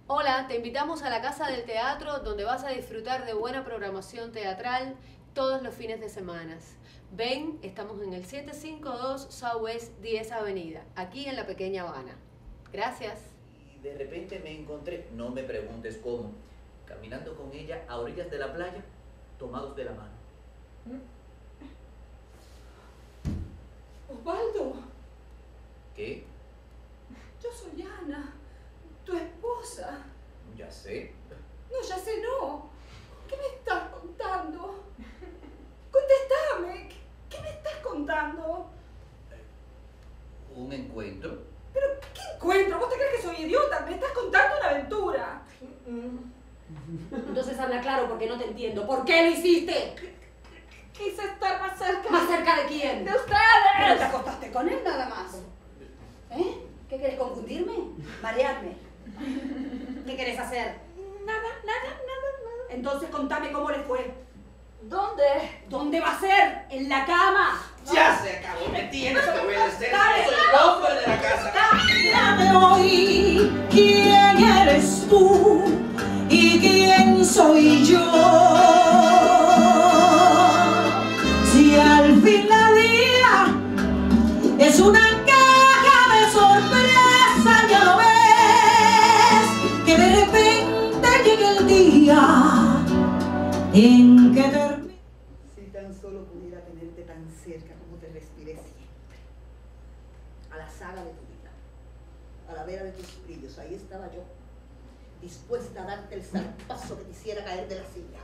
Hola, te invitamos a la Casa del Teatro, donde vas a disfrutar de buena programación teatral todos los fines de semana. Ven, estamos en el 752 Southwest 10 Avenida, aquí en la Pequeña Habana. Gracias. Y de repente me encontré, no me preguntes cómo, caminando con ella a orillas de la playa, tomados de la mano. Osvaldo. ¿Qué? Yo soy Ana, tu esposa. Ya sé. No, ya sé, no. ¿Qué me estás contando? Contéstame. ¿Qué me estás contando? ¿Un encuentro? ¿Pero qué encuentro? ¿Vos te crees que soy idiota? Me estás contando una aventura. Entonces habla claro porque no te entiendo. ¿Por qué lo hiciste? Quise estar más cerca. ¿Más cerca de quién? ¡De ustedes! Pero te acostaste con él nada más. ¿Eh? ¿Qué querés, confundirme? ¿Marearme? ¿Qué querés hacer? Nada. Entonces contame cómo le fue. ¿Dónde? ¿Dónde va a ser? ¿En la cama? ¡Ya se acabó! ¿Me tienes que obedecer? Dale, ¡Soy el hombre de la casa! Dame hoy quién eres tú y quién soy yo. Si al fin la vida es una caja de sorpresa, ya lo ves, que de repente llegue el día en que termine. Si tan solo pudiera tenerte tan cerca como te respiré siempre. A la saga de tu vida, a la vera de tus brillos, ahí estaba yo, dispuesta a darte el zarpazo que te hiciera caer de la silla.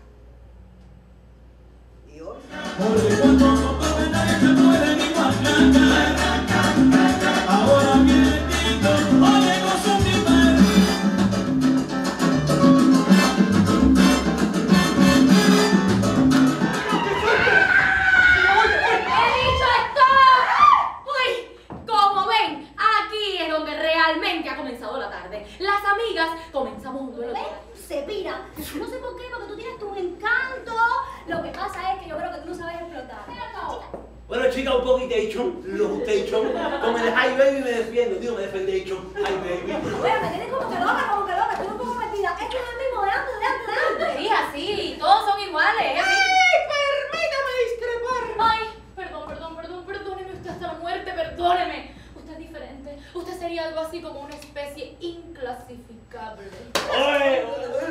Y hoy... Porque cuando no come nadie me puede ni guardar. Ahora viene Tito, oye, gozo mi madre. ¡He dicho stop! ¡Uy! Como ven, aquí es donde realmente ha comenzado la tarde. Las amigas comenzamos un duelo. Se pira. No sé por qué, porque tú tienes tu encanto. Lo que pasa es que yo creo que tú no sabes explotar. Bueno, chica, un poquitation, con el Hi Baby me defiendo, digo, me defendation, Hi Baby. Oye, me tienes como que loca, estoy un poco metida. Esto es el mismo de antes. Sí, así, todos son iguales. Permítame discrepar. Ay, perdóneme usted hasta la muerte, perdóneme. Usted es diferente. Usted sería algo así como una especie inclasificable. Oye,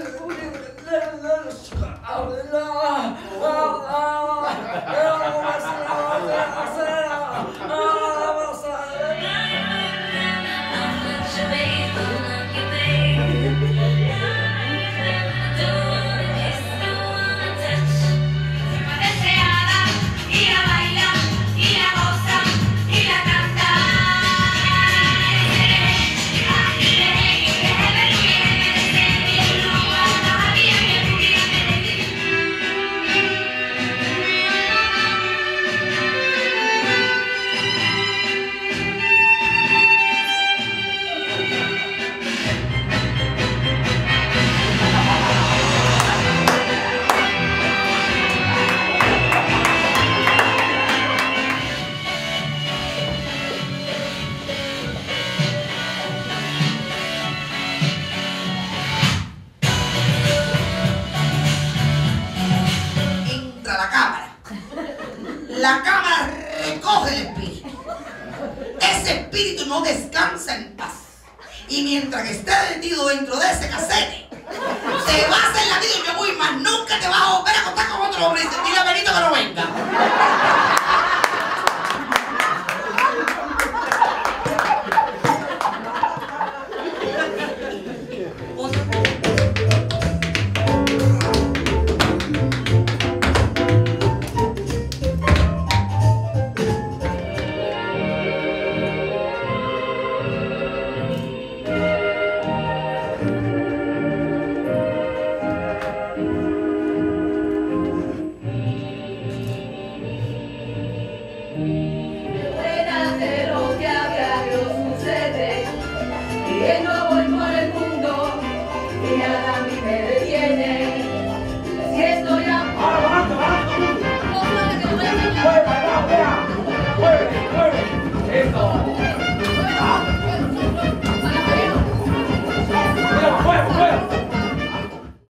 Entra la cámara. La cámara recoge el espíritu. Ese espíritu no descansa en paz. Y mientras que esté metido dentro de ese casete, se va a hacer la vida y yo voy más. Nunca te vas a volver a contar con otro hombre. Dile a Benito que no venga. Eso.